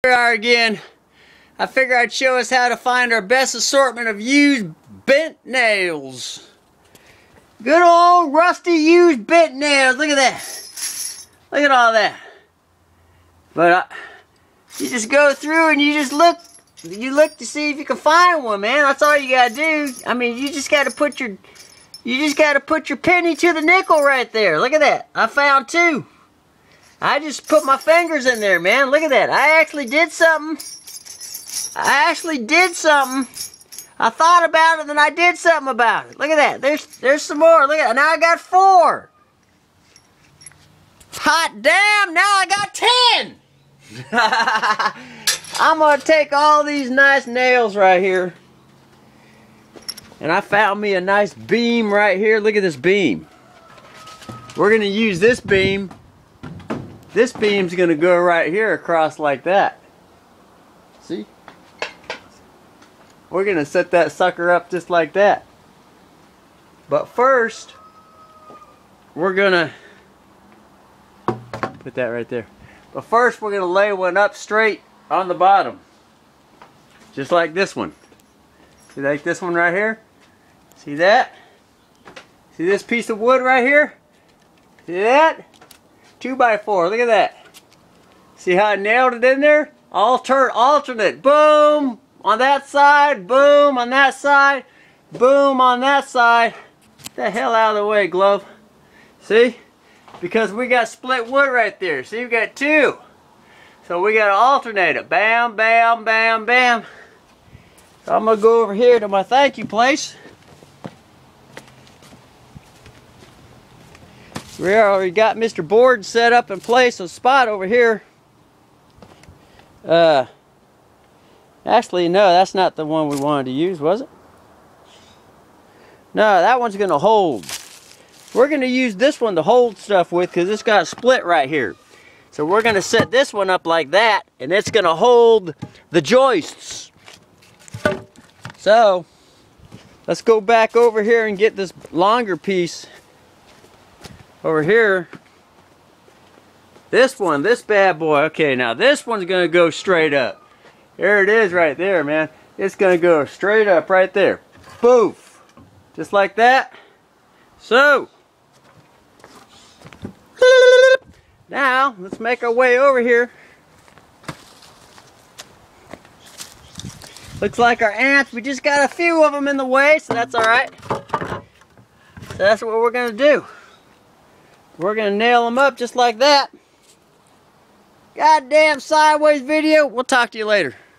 Here we are again. I figured I'd show us how to find our best assortment of used bent nails. Good old rusty used bent nails. Look at that. Look at all that. But you just go through and you just look. You look to see if you can find one, man. That's all you gotta do. I mean, you just gotta put your penny to the nickel right there. Look at that. I found two. I just put my fingers in there, man. Look at that. I actually did something. I thought about it and I did something about it. Look at that. There's some more. Look at that. Now I got 4. Hot damn, now I got 10. I'm going to take all these nice nails right here. And I found me a nice beam right here. Look at this beam. We're going to use this beam. This beam's going to go right here across like that. See? We're going to set that sucker up just like that. But first, we're going to put that right there. But first, we're going to lay one up straight on the bottom. Just like this one. See, like this one right here? See that? See this piece of wood right here? See that? 2x4. Look at that. See how I nailed it in there? Alternate. Boom on that side. Boom on that side. Boom on that side. Get the hell out of the way, glove. See? Because we got split wood right there. See, we got 2. So we got to alternate it. Bam, bam, bam, bam. So I'm going to go over here to my thank you place. We already got Mr. Board set up in place, a spot over here. Actually, no, that's not the one we wanted to use, was it? No, that one's going to hold. We're going to use this one to hold stuff with because it's got a split right here. So we're going to set this one up like that, and it's going to hold the joists. So, let's go back over here and get this longer piece. Over here, this one, this bad boy. Okay, now this one's going to go straight up. There it is right there, man. It's going to go straight up right there. Boof. Just like that. So, now, let's make our way over here. Looks like our ants, we just got a few of them in the way, so that's alright. So that's what we're going to do. We're going to nail them up just like that. Goddamn sideways video. We'll talk to you later.